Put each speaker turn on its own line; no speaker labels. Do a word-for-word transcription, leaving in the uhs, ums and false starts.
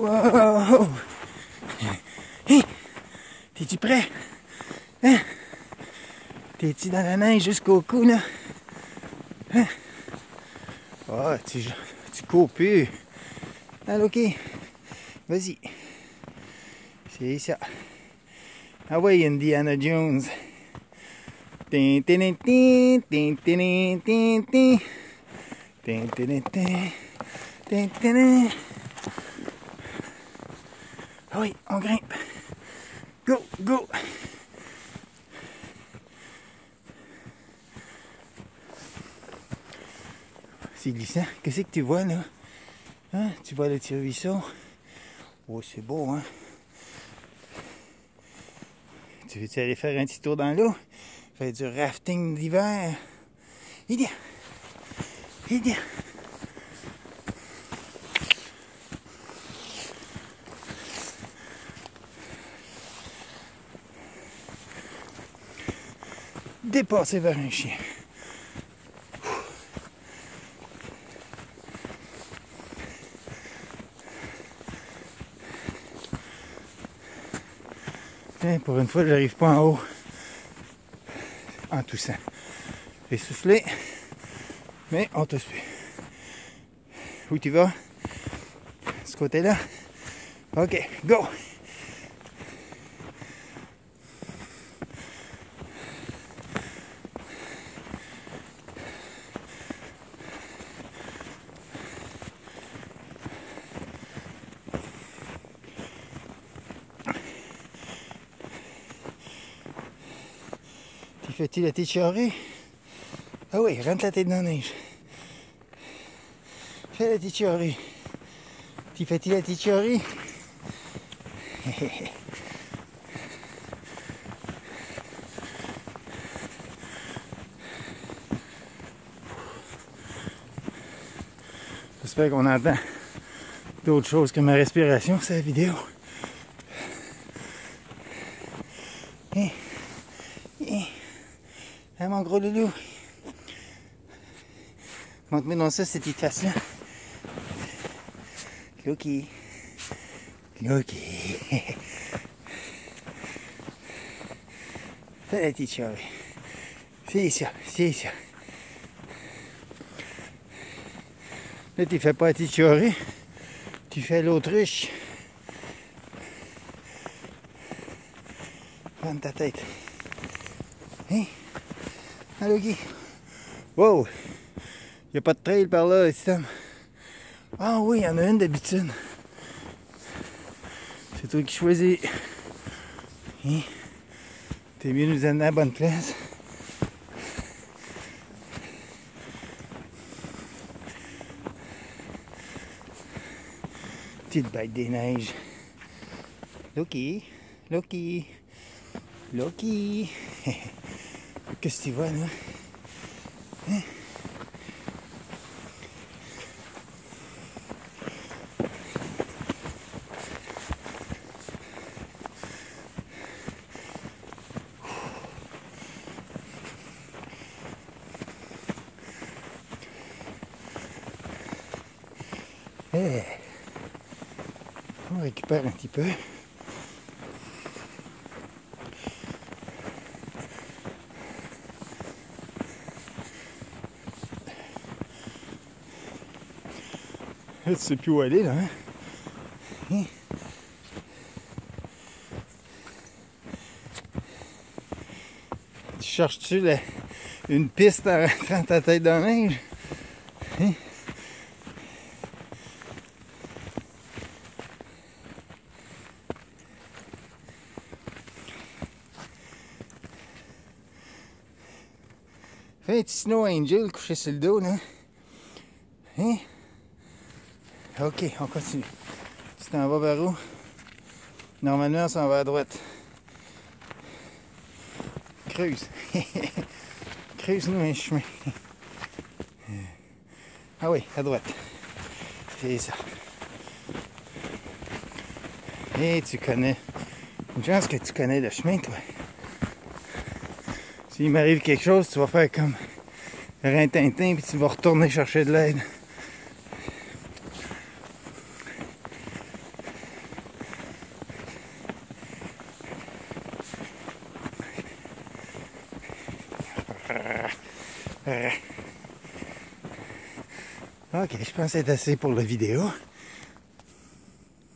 Wow! Hey! T'es-tu prêt? Hein? T'es-tu dans la neige jusqu'au cou, là? Hein? Oh, tu, tu cours plus. Alors, ok. Vas-y. C'est ça. Ah ouais, Indiana Jones. Tin, tin, tin, tin, tin, tin, tin. Tin, tin, tin, tin, tin. Ah oui, on grimpe. Go, go. C'est glissant. Qu'est-ce que tu vois là? Hein? Tu vois le tire-buisson? Oh, c'est beau, hein? Tu veux-tu aller faire un petit tour dans l'eau? Faire du rafting d'hiver? Viens! Viens! Dépasser vers un chien. Tiens, pour une fois, je n'arrive pas en haut en toussant. J'ai soufflé, mais on tousse plus. Où tu vas? Ce côté-là? Ok, go! Tu fais-tu la petite charrue? Ah oui, rentre la tête dans la neige. Fais la petite charrue. Tu fais-tu la petite charrue? J'espère qu'on entend d'autres choses que ma respiration, c'est la vidéo. Hé, hé, hein, mon gros loulou. Montre-moi dans ça, cette petite face-là. Loki. Loki. Fais la petite charrue. C'est ça, c'est ça. Là, tu fais pas la petite charrue. Tu fais l'autruche. Prends ta tête. Hein? Allô, Guy? Wow! Il n'y a pas de trail par là, le système. Ah oui, il y en a une d'habitude. C'est toi qui choisis. Hein? T'es mieux nous amener à la bonne place. Petite bête des neiges. Loki, Loki, Loki. Qu'est-ce que tu vois là? Hein? Hey. On récupère un petit peu. Là, tu sais plus où aller, là, hein? Hein? Tu cherches-tu la... une piste en rentrant ta tête dans la neige? Hein? Fais un petit snow angel couché sur le dos, là. Hein? Ok, on continue. Tu t'en vas vers où? Normalement, on s'en va à droite. Creuse. Creuse-nous un chemin. Ah oui, à droite. C'est ça. Et tu connais. Une chance que tu connais le chemin, toi. S'il m'arrive quelque chose, tu vas faire comme Rintintin, puis tu vas retourner chercher de l'aide. Ok, je pense que c'est assez pour la vidéo.